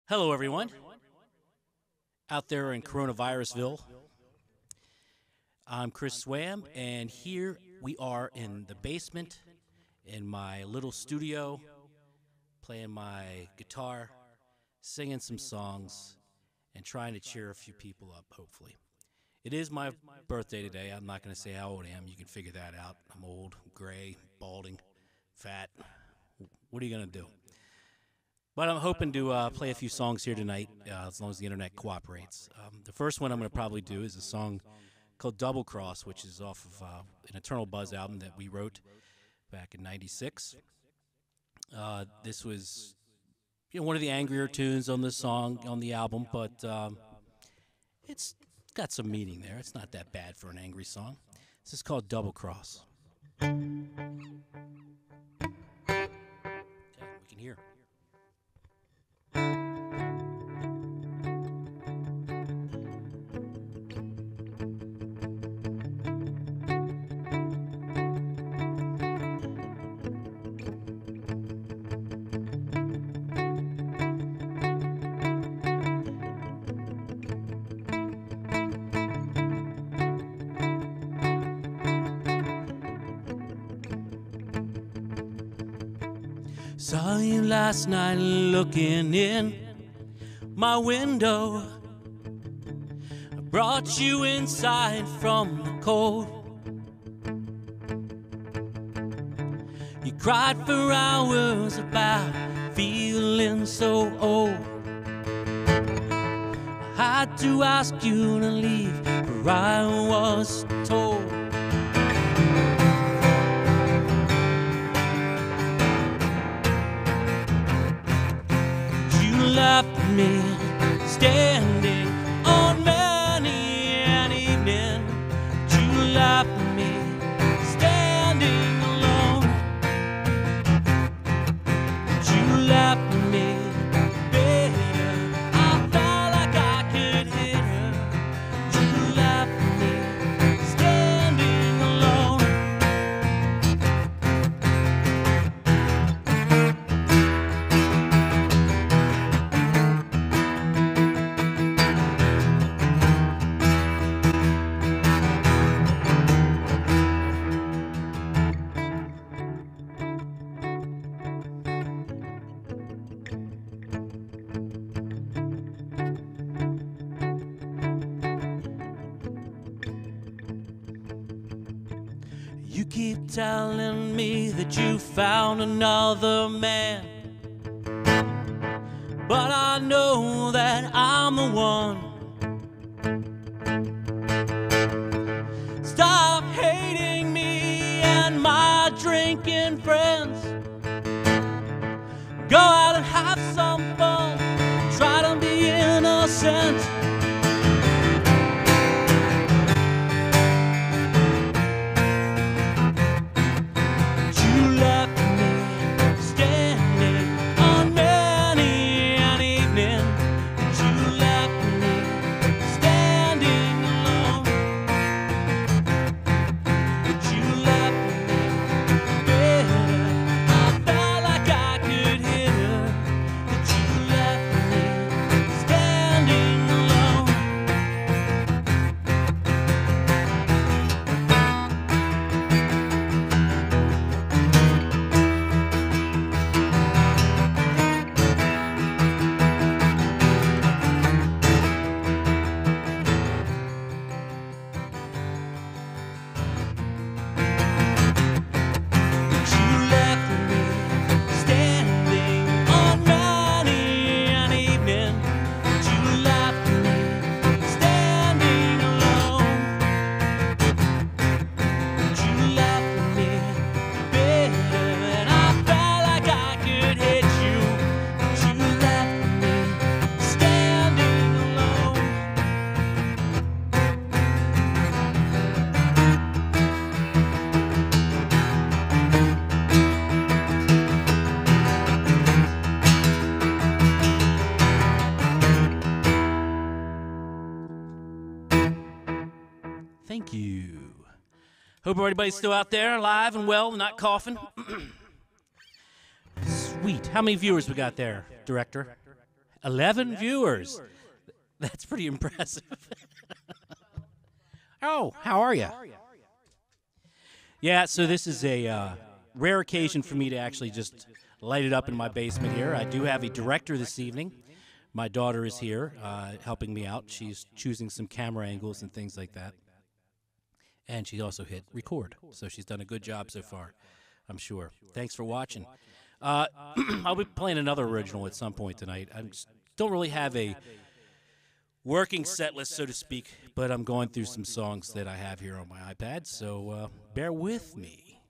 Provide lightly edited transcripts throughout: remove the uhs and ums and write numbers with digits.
Hello, everyone. Out there in Coronavirusville, I'm Chris Swam, and here we are in the basement in my little studio, playing my guitar, singing some songs, and trying to cheer a few people up, hopefully. It is my birthday today. I'm not going to say how old I am. You can figure that out. I'm old, gray, balding, fat. What are you going to do? But I'm hoping to play a few songs here tonight, as long as the internet cooperates. The first one I'm going to probably do is a song called Double Cross, which is off of an Eternal Buzz album that we wrote back in '96. This was one of the angrier tunes on this song, on the album, but it's got some meaning there. It's not that bad for an angry song. This is called Double Cross. Okay, we can hear. Saw you last night looking in my window. I brought you inside from the cold. You cried for hours about feeling so old. I had to ask you to leave, but I was told. Left me standing on many an evening. You left me standing alone. You left me bitter. I felt like I could hit her. You left me standing alone. You keep telling me that you found another man, but I know that I'm the one. Stop hating me and my drinking friends. Go out and have some fun. Try to be innocent. Thank you. Hope everybody's still out there, alive and well, not coughing. Sweet. How many viewers we got there, Director? 11 viewers. That's pretty impressive. Oh, how are you? Yeah, so this is a rare occasion for me to actually just light it up in my basement here. I do have a director this evening. My daughter is here helping me out. She's choosing some camera angles and things like that. And she also hit record, so she's done a good job so far, I'm sure. Thanks for watching. I'll be playing another original at some point tonight. I don't really have a working set list, so to speak, but I'm going through some songs that I have here on my iPad, so bear with me.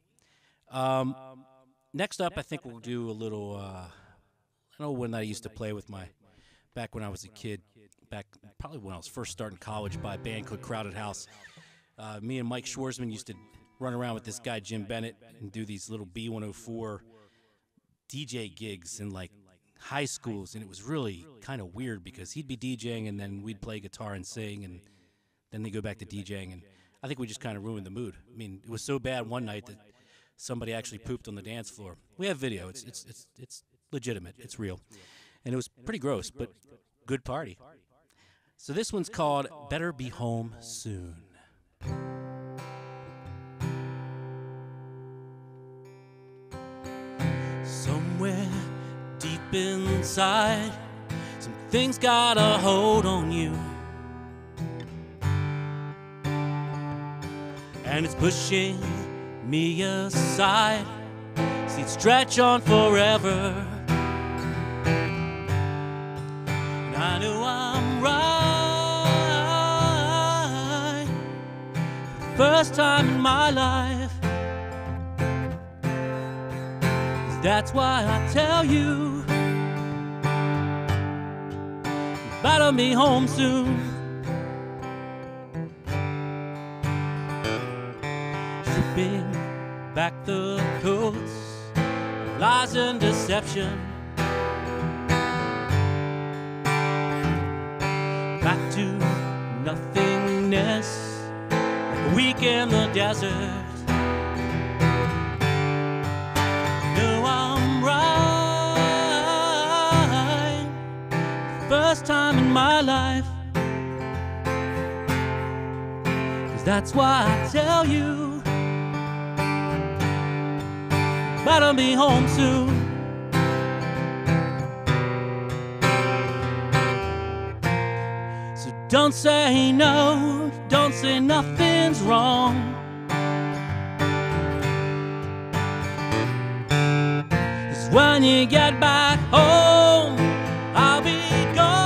Next up, I think we'll do a little, I know when I used to play with back when I was a kid, back probably when I was first starting college by a band called Crowded House. Me and Mike Schwarzman used to run around with this guy, Jim Bennett, and do these little B104 DJ gigs in, like, high schools, and it was really kind of weird because he'd be DJing, and then we'd play guitar and sing, and then they go back to DJing, and I think we just kind of ruined the mood. I mean, it was so bad one night that somebody actually pooped on the dance floor. We have video. It's legitimate. It's real. And it was pretty gross, but good party. So this one's called Better Be Home Soon. Somewhere deep inside, some things got a hold on you, and it's pushing me aside. See it stretch on forever, and I know I'm right for the first time in my life. That's why I tell you, you better be home soon. Stripping back the coats, lies and deception, back to nothingness, like a week in the desert. First time in my life, 'cause that's why I tell you, you better be home soon. So don't say no, don't say nothing's wrong, 'cause when you get back home, I'll be gone.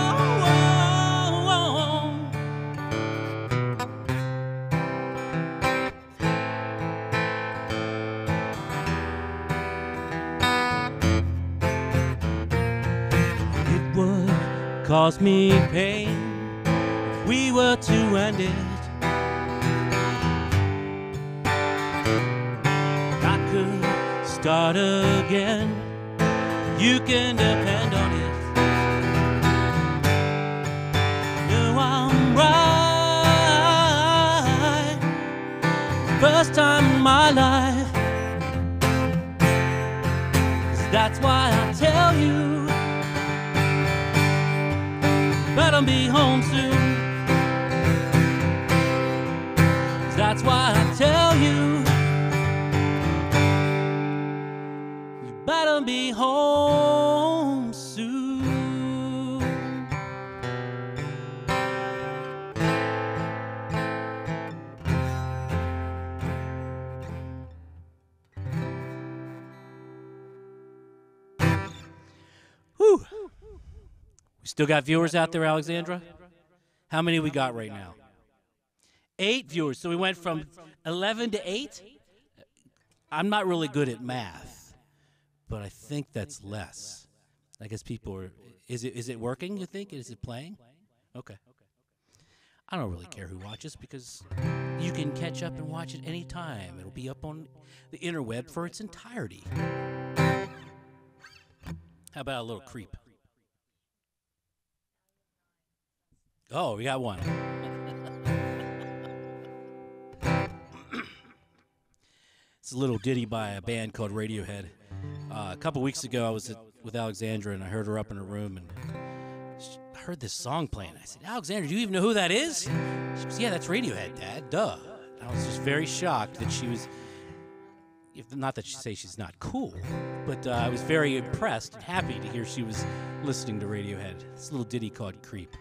It would cause me pain if we were to end it. I could start again, you can depend on it. I'm right, first time in my life, 'cause that's why I tell you, you better be home soon. 'Cause that's why I tell you, you better be home soon. Whew. We still got viewers out there, Alexandra? How many we got right now? 8 viewers. So we went from 11 to 8? I'm not really good at math, but I think that's less. I guess people are... Is it working, you think? Is it playing? Okay. I don't really care who watches because you can catch up and watch it anytime. It'll be up on the interweb for its entirety. How about a little creep? Oh, we got one. It's a little ditty by a band called Radiohead. A couple weeks ago, I was at with Alexandra, and I heard her up in her room, and I heard this song playing. I said, Alexandra, do you even know who that is? She goes, yeah, that's Radiohead, Dad. Duh. I was just very shocked that she was, not that she say she's not cool, but I was very impressed and happy to hear she was listening to Radiohead. This little ditty called Creep.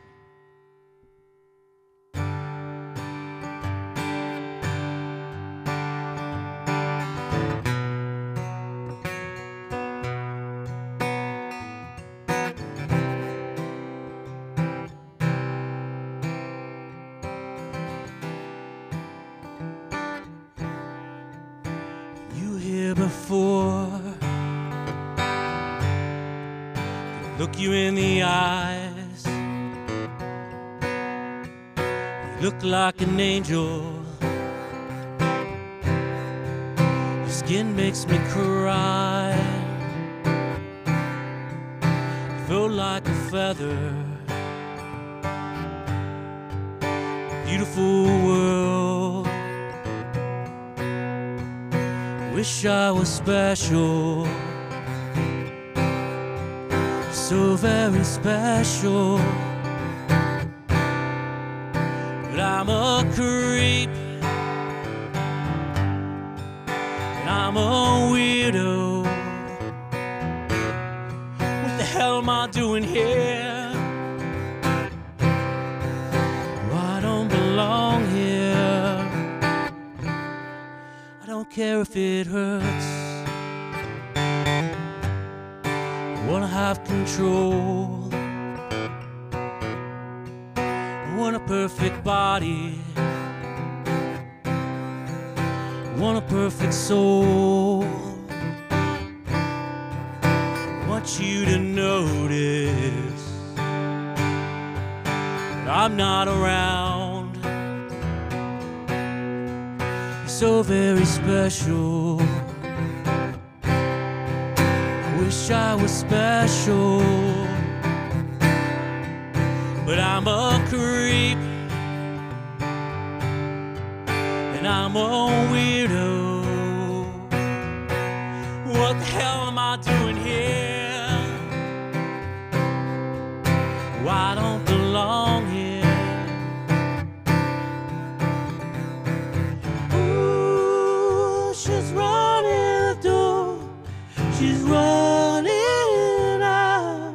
Before look you in the eyes, you look like an angel. Your skin makes me cry. You feel like a feather. Beautiful world. Wish I was special, so very special. But I'm a creep, and I'm a weirdo. What the hell am I doing here? I don't belong here. I don't care if it hurts. I wanna have control. I want a perfect body. I want a perfect soul. I want you to notice that I'm not around. So very special. I wish I was special, but I'm a creep, and I'm a weirdo. What the hell am I doing here? Oh, I don't belong here. She's running the door. She's running out.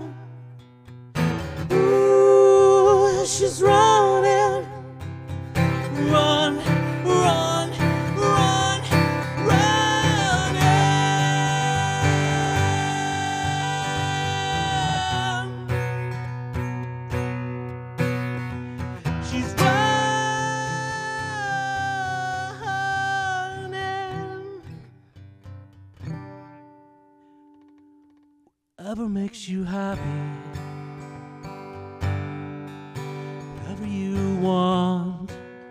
Ooh, she's running. Run, run, run, running. She's running. Whatever makes you happy, whatever you want,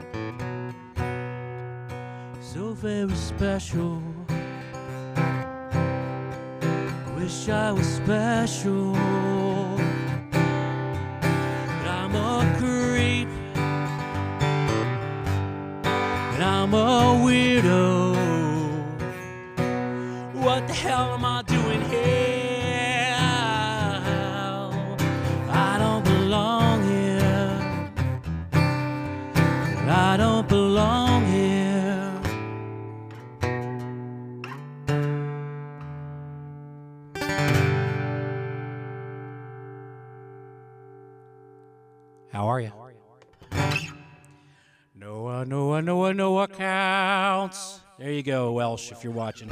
so very special. Wish I was special, but I'm a creep, and I'm a weirdo. What the hell am I doing here? I don't belong here. How are you? No accounts. There you go, Welsh, if you're watching.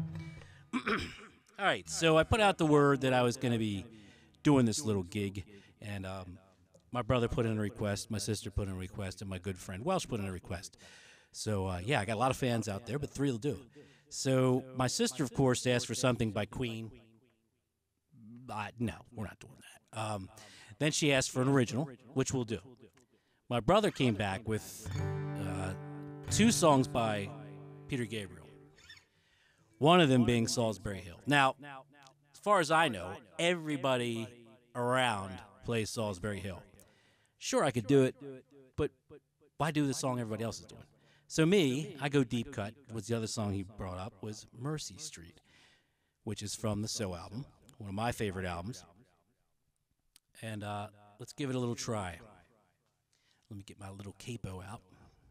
All right, so I put out the word that I was going to be doing this little gig, and my brother put in a request, my sister put in a request, and my good friend Welsh put in a request. So, yeah, I got a lot of fans out there, but 3 will do. So, my sister, of course, asked for something by Queen. No, we're not doing that. Then she asked for an original, which we'll do. My brother came back with 2 songs by Peter Gabriel, one of them being Salisbury Hill. Now, as far as I know, everybody around plays Salisbury Hill. Sure, I could do it, but why do the song everybody else is doing? So me, I go deep cut. Was the other song he brought up was Mercy Street, which is from the So album, one of my favorite albums. And let's give it a little try. Let me get my little capo out.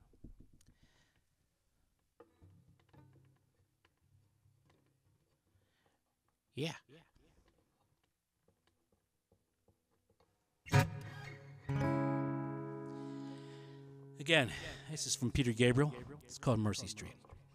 Yeah. Again, this is from Peter Gabriel. It's called Mercy Street.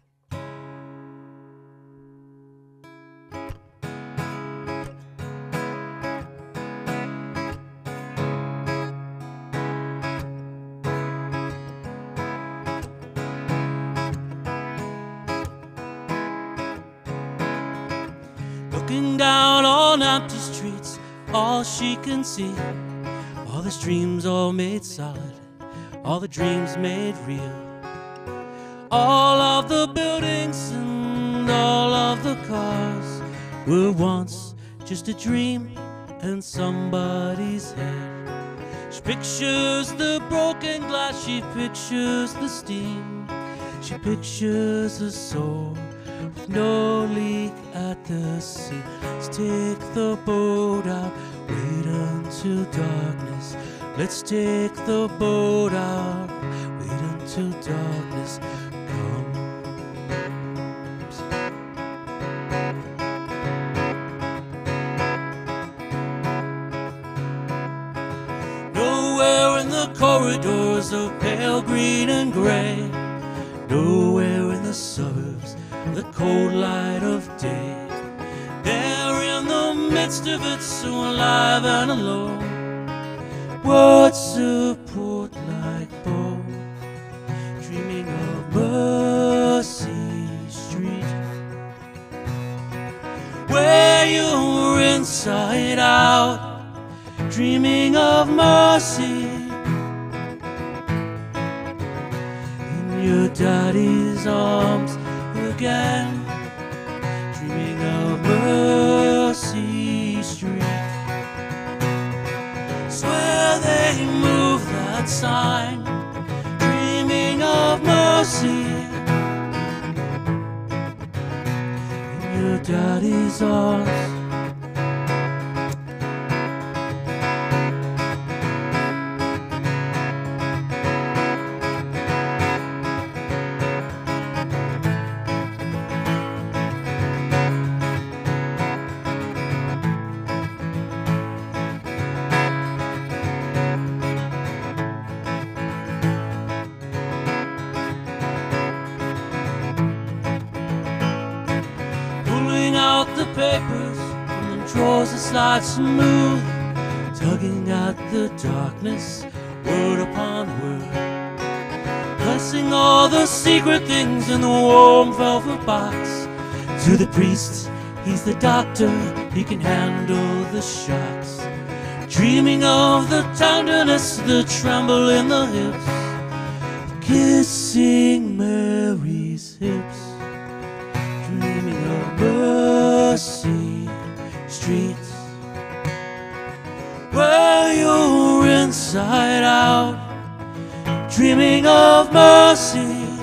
Looking down on empty streets, all she can see, all the streams all made solid, all the dreams made real. All of the buildings and all of the cars were once just a dream in somebody's head. She pictures the broken glass, she pictures the steam, she pictures a soul with no leak at the sea. Let's take the boat out, wait until darkness. Let's take the boat out, wait until darkness comes. Nowhere in the corridors of pale green and gray, nowhere in the suburbs, the cold light of day. There in the midst of it, so alive and alone, words a port like bone, dreaming of Mercy Street, where you're inside out, dreaming of mercy in your daddy's arms again, dreaming of Mercy Street. Swear they move that sign, dreaming of mercy in your daddy's arms. The papers from the drawers that slide smooth, tugging at the darkness, word upon word, blessing all the secret things in the warm velvet box. To the priest, he's the doctor, he can handle the shocks, dreaming of the tenderness, the tremble in the hips, kissing Mary's hips, dreaming of Mercy Street, where you're inside out, dreaming of mercy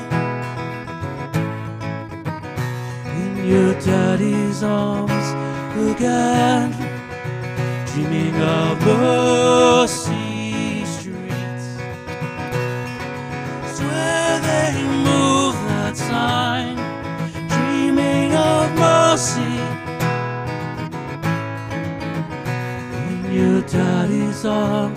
in your daddy's arms again, dreaming of Mercy Street. Swear they move that sign, dreaming of mercy in your daddy's arms.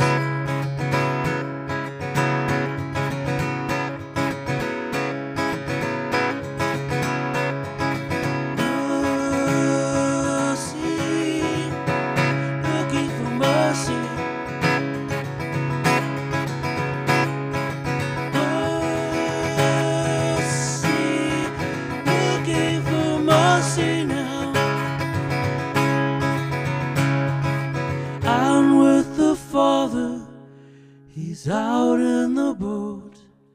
He's out in the boat,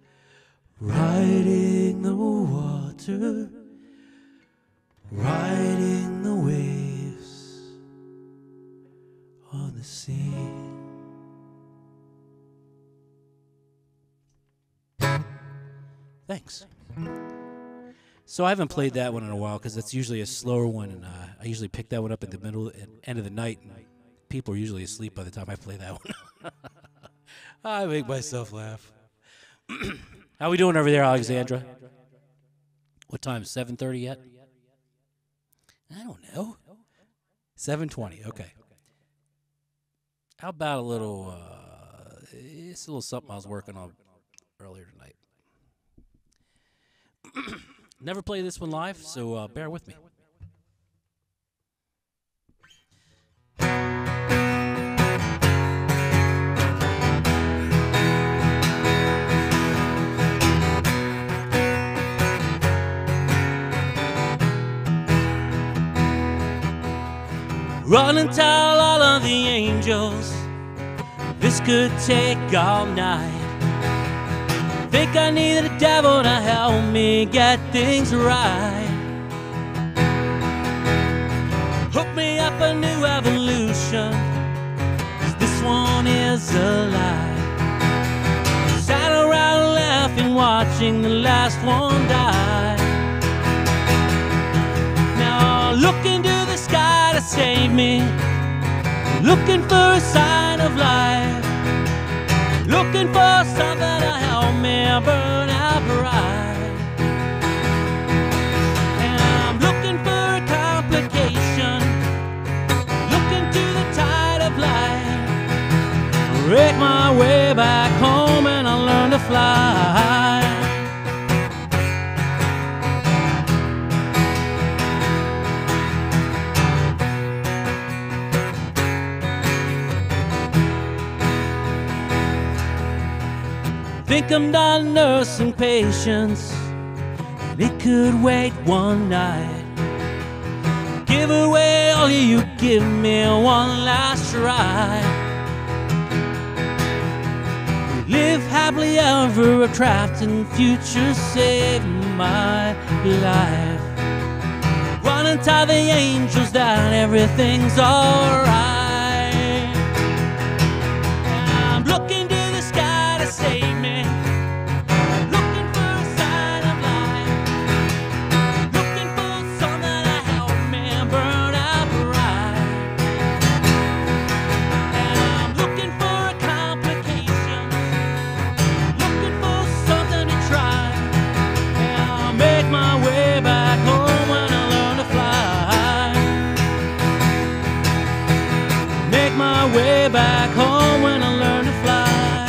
riding the water, riding the waves on the sea. Thanks. So I haven't played that one in a while because it's usually a slower one, and I usually pick that one up at the middle and end of the night, and people are usually asleep by the time I play that one. I make myself laugh. How we doing over there, Alexandra? What time? 7:30 yet? I don't know. 7:20. Okay. How about a little? It's a little something I was working on earlier tonight. Never played this one live, so bear with me. Run and tell all of the angels this could take all night. Think I need the devil to help me get things right. Hook me up a new evolution, 'cause this one is a lie. Sat around laughing, watching the last one die. Now look into the sky to save me, looking for a sign of life, looking for something to help me burn out bright. And I'm looking for a complication, looking to the tide of light. Break my way back home and I'll learn to fly. Think I'm done nursing patience, and it could wait one night. Give away all you give me one last try. Live happily ever after, and future save my life. Run and tell the angels that everything's alright. And I'm looking to the sky to save me, looking for a sign of life, looking for something to help me burn out bright. And I'm looking for a complication, looking for something to try. And I'll make my way back home when I learn to fly. Make my way back home when I learn to fly.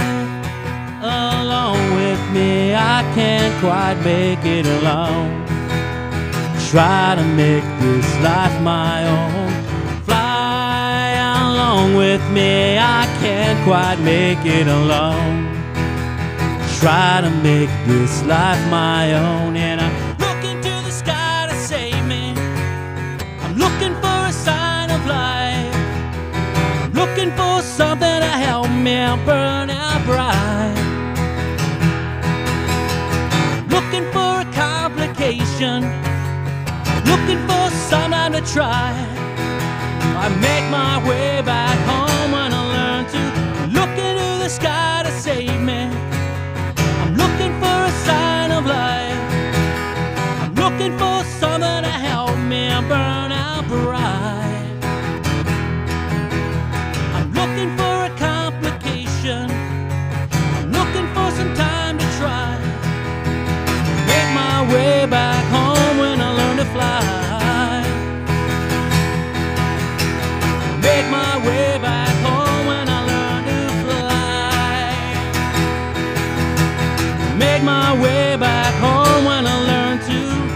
Along with me, I can't quite make it alone. Try to make this life my own. Fly along with me, I can't quite make it alone. Try to make this life my own. And I'm looking to the sky to save me, I'm looking for a sign of life, I'm looking for something to help me burn out bright. Looking for a complication, looking for something to try. I make my way back home when I learn to look into the sky to save me. I'm looking for a sign of life, I'm looking for something to help me burn out bright. I'm looking for a complication, I'm looking for some time to try. Make my way back home when I learn to fly. Make my way back home when I learn to fly. Make my way back home when I learn to.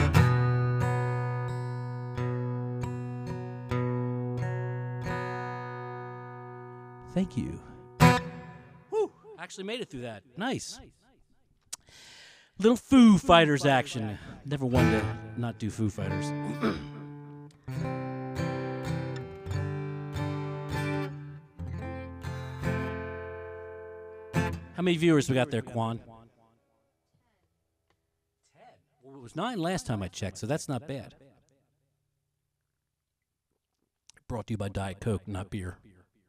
Thank you. Woo! Actually made it through that. Nice. Little Foo Fighters action. Never wanted to not do Foo Fighters. How many viewers we got there, Quan? 10. Well, it was 9 last time I checked, so that's not bad. Brought to you by Diet Coke, not beer.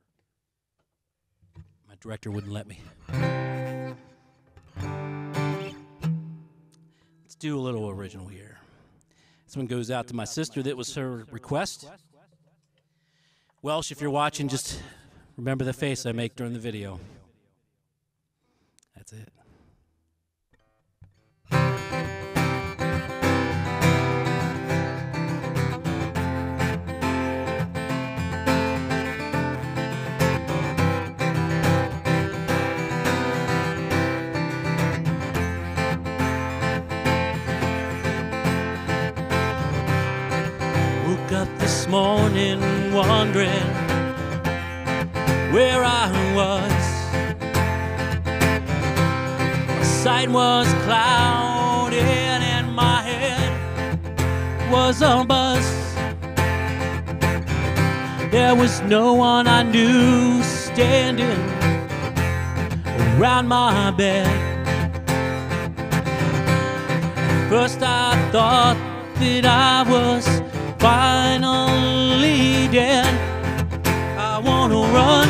My director wouldn't let me. Let's do a little original here. This one goes out to my sister. That was her request. Welsh, if you're watching, just remember the face I make during the video. That's it. Woke up this morning wondering where I was. My sight was clouded and my head was a buzz. There was no one I knew standing around my bed. First I thought that I was finally dead. I wanna run,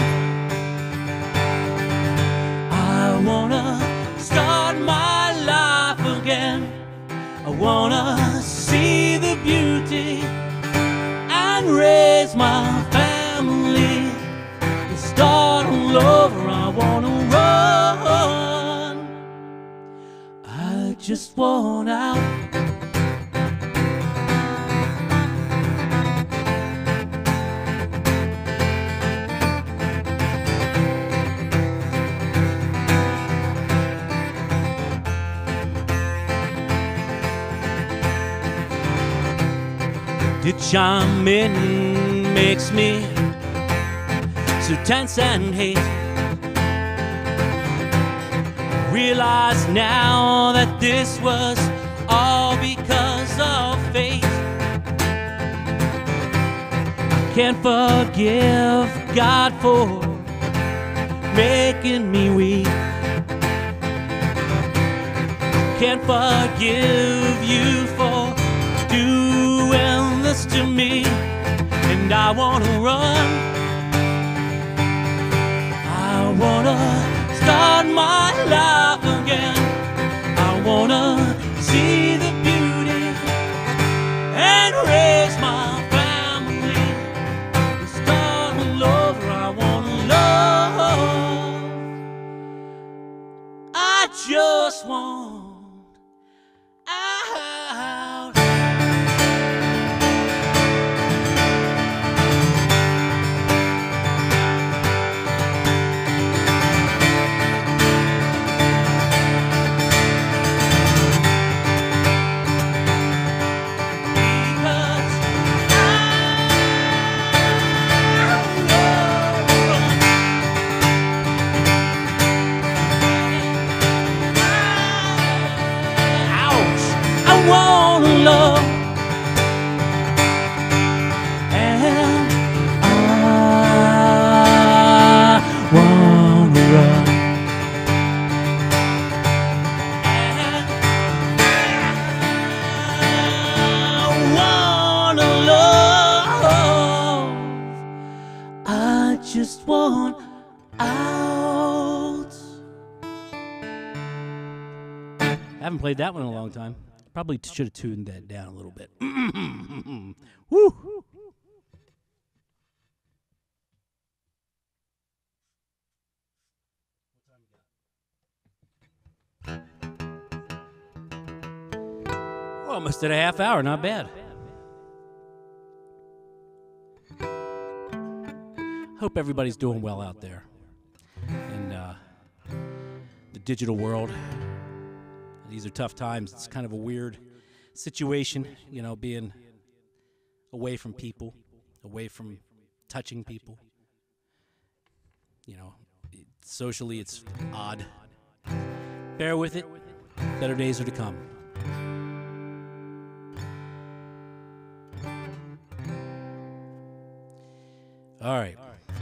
I wanna start my life again. I wanna see the beauty and raise my family and start all over. I wanna run, I just want out. The chime in makes me so tense and hate. Realize now that this was all because of fate. I can't forgive God for making me weak. Can't forgive you for doing this to me. And I wanna run, I wanna start my life again. I wanna see the beauty and raise my family and start all over. I wanna love, I just want out. Love, and I wanna run, and I wanna love. I just want out. I haven't played that one in a long time. Probably should have tuned that down a little bit. Woo! Almost at a half hour, not bad. Hope everybody's doing well out there in the digital world. These are tough times. It's kind of a weird situation, you know, being away from people, away from touching people. You know, socially it's odd. Bear with it. Better days are to come. All right.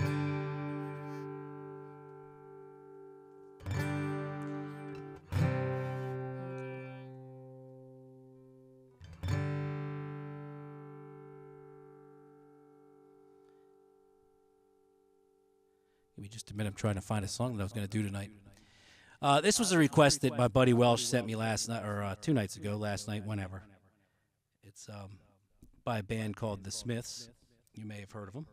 Give me just a minute. I'm trying to find a song that I was going to do tonight. This was a request that my buddy Welsh sent me last night, or 2 nights ago, last night, whenever. It's by a band called The Smiths. You may have heard of them.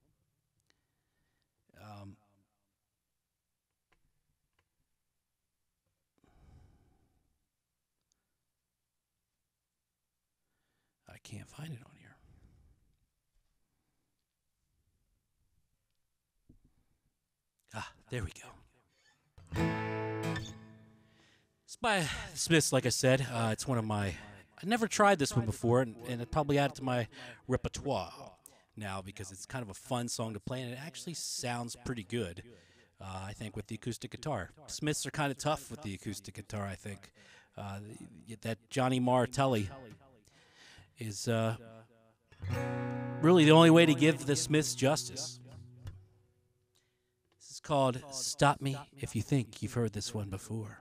I can't find it on here. There we go. It's by The Smiths, like I said. It's one of my... I never tried this one before, and it probably added to my repertoire now because it's kind of a fun song to play, and it actually sounds pretty good, I think, with the acoustic guitar. Smiths are kind of tough with the acoustic guitar, I think. That Johnny Martelli is really the only way to give the Smiths justice. This is called Stop Me If You Think You've Heard This One Before.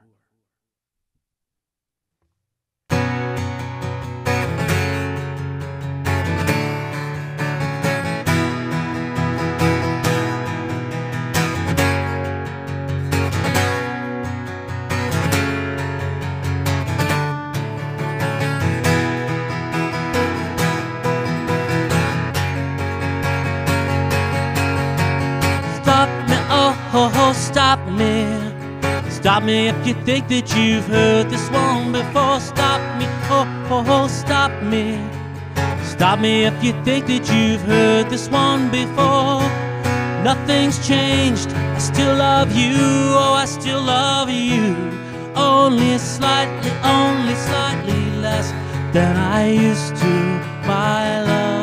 Stop me, stop me if you think that you've heard this one before. Stop me, stop me, stop me if you think that you've heard this one before. Nothing's changed, I still love you, oh I still love you, only slightly less than I used to, my love.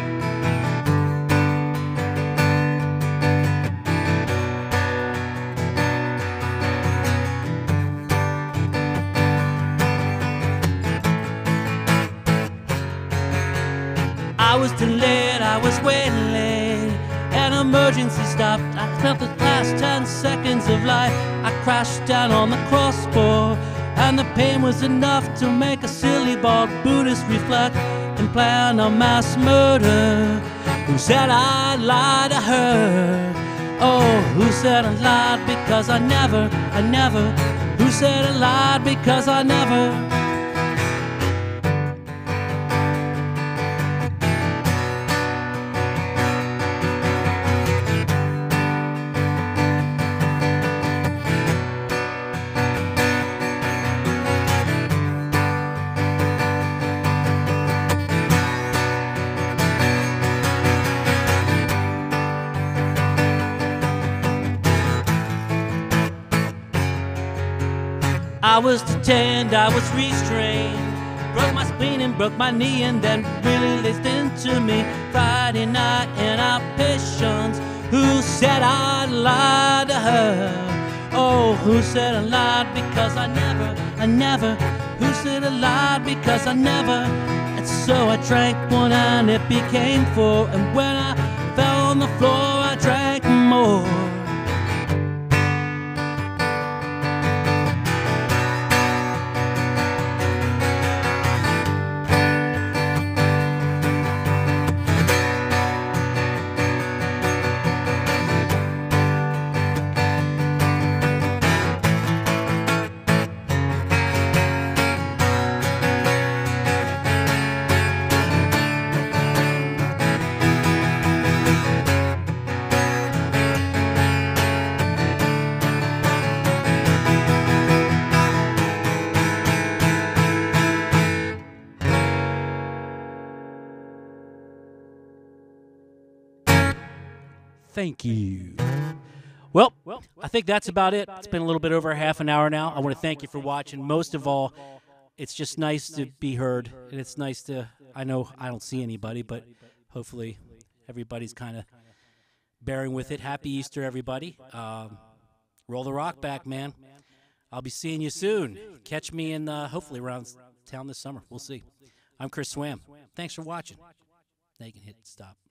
I was delayed, I was waiting late. An emergency stopped. I felt the last 10 seconds of life. I crashed down on the crossbar, and the pain was enough to make a silly bald Buddhist reflect and plan a mass murder. Who said I'd lie to her? Oh, who said I lied because I never. Who said I lied because I never? I was detained, I was restrained, broke my spleen and broke my knee, and then released into me Friday night in outpatients. Who said I'd lie to her? Oh, who said I lied because I never? Who said I lied because I never? And so I drank one and it became four, and when I fell on the floor I drank more. Thank you. Well, I think that's about it. It's been a little bit over half an hour now. I want to thank you for watching. Most of all, it's just nice to be heard, and it's nice to, I know I don't see anybody, but hopefully everybody's kind of bearing with it. Happy Easter, everybody. Roll the rock back, man. I'll be seeing you soon. Catch me in, hopefully around town this summer. We'll see. I'm Chris Swam. Thanks for watching. Now you can hit stop.